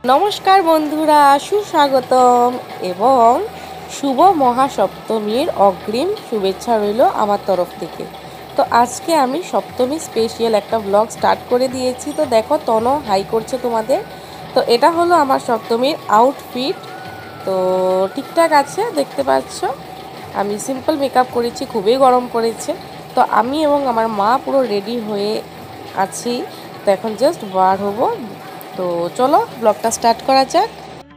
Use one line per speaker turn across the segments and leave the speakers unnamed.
नमस्कार बंधुरा सुस्वागतम एवं शुभ महासप्तमीर अग्रिम शुभेच्छा रइल आमार तरफ थेके। तो आज के आमी सप्तमी स्पेशियल एक ब्लग स्टार्ट करे दिएछि। तो देखो तनो हाई करछे तोमादेर। तो एटा हलो आमार सप्तमीर आउटफिट। तो ठीकठाक आछे देखते पाচ্ছো। आमी सिम्पल मेकआप करेछि, खूबই गरम पड़ेছে। तो आमी एवं आमार मा पुरो रेडी हये आछि। तो एखन जस्ट बार हबो। तो चलो ब्लगटा स्टार्ट करा जाक।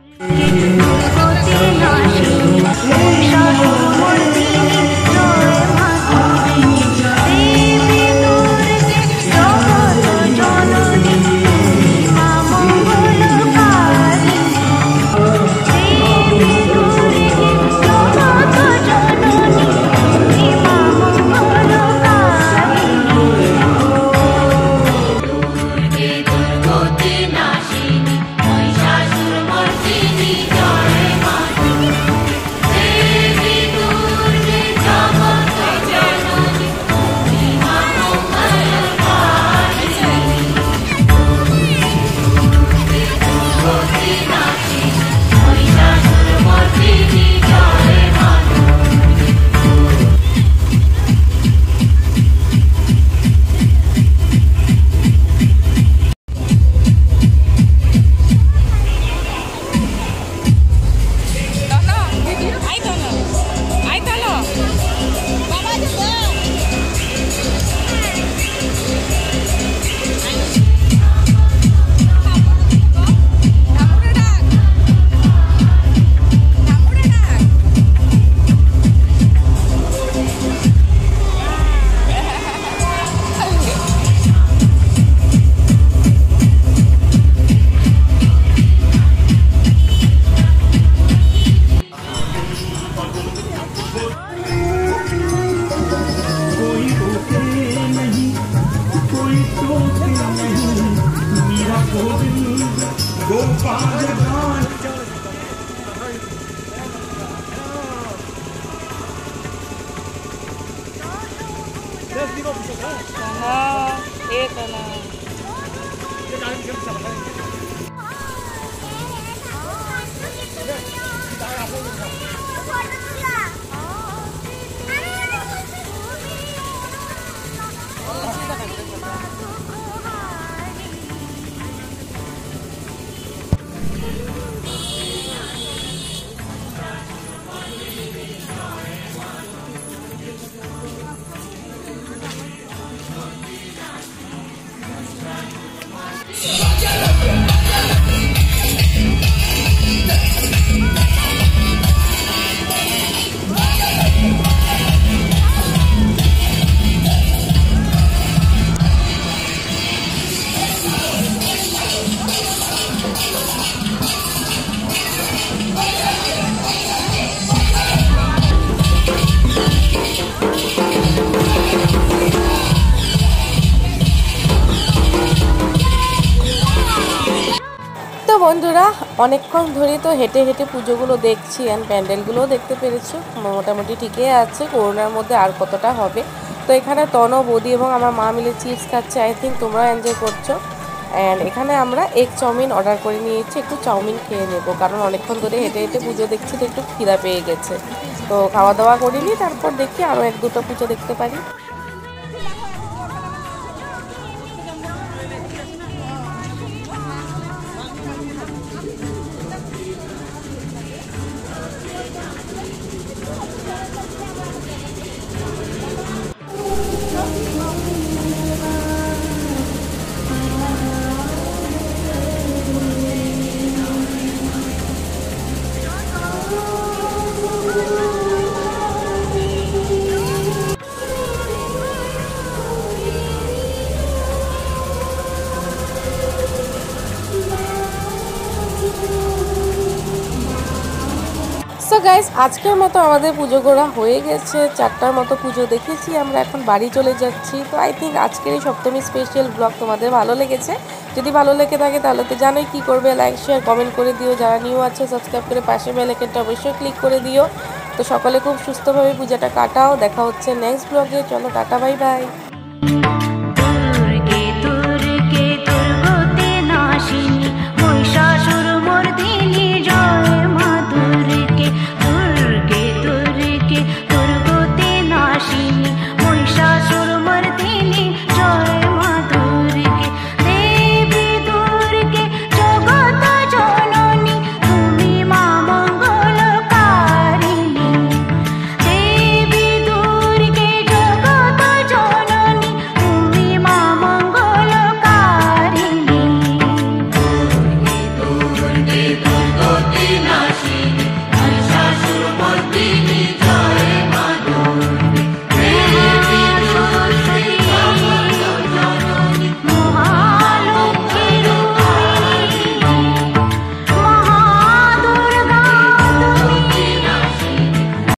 বন্ধুরা অনেকক্ষণ ধরে তো হেঁটে হেঁটে পুজোগুলো দেখছি এন্ড প্যান্ডেলগুলোও দেখতে পেরেছো। মোটামুটি ঠিকই আছে, করোনার মধ্যে আর কতটা হবে। তো এখানে তনো বৌদি এবং আমার মা মিলে চিপস খাচ্ছে। আই থিঙ্ক তোমরা এনজয় করছো। অ্যান্ড এখানে আমরা এগ চাউমিন অর্ডার করে নিয়েছি, একটু চাউমিন খেয়ে নেব, কারণ অনেকক্ষণ ধরে হেঁটে হেঁটে পুজো দেখছি তো একটু খিদা পেয়ে গেছে। তো খাওয়া দাওয়া করিনি, তারপর দেখি আরও এক দুটো পুজো দেখতে পারি। সো গাইস আজকের মতো আমাদের পুজো করা হয়ে গেছে। 4টার মতো পুজো দেখেছি আমরা, এখন বাড়ি চলে যাচ্ছি। তো আই থিঙ্ক আজকের এই সপ্তমী স্পেশাল ব্লগ তোমাদের ভালো লেগেছে। যদি ভালো লেগে থাকে তাহলে তো জানোই কী করবে, লাইক শেয়ার কমেন্ট করে দিও। যারা নিউ আছে সাবস্ক্রাইব করে পাশে বেল আইকনটা অবশ্যই ক্লিক করে দিও। তো সকলে খুব সুস্থভাবে পূজাটা কাটাও। দেখা হচ্ছে নেক্সট ব্লগে। চলো টাটা, বাই বাই।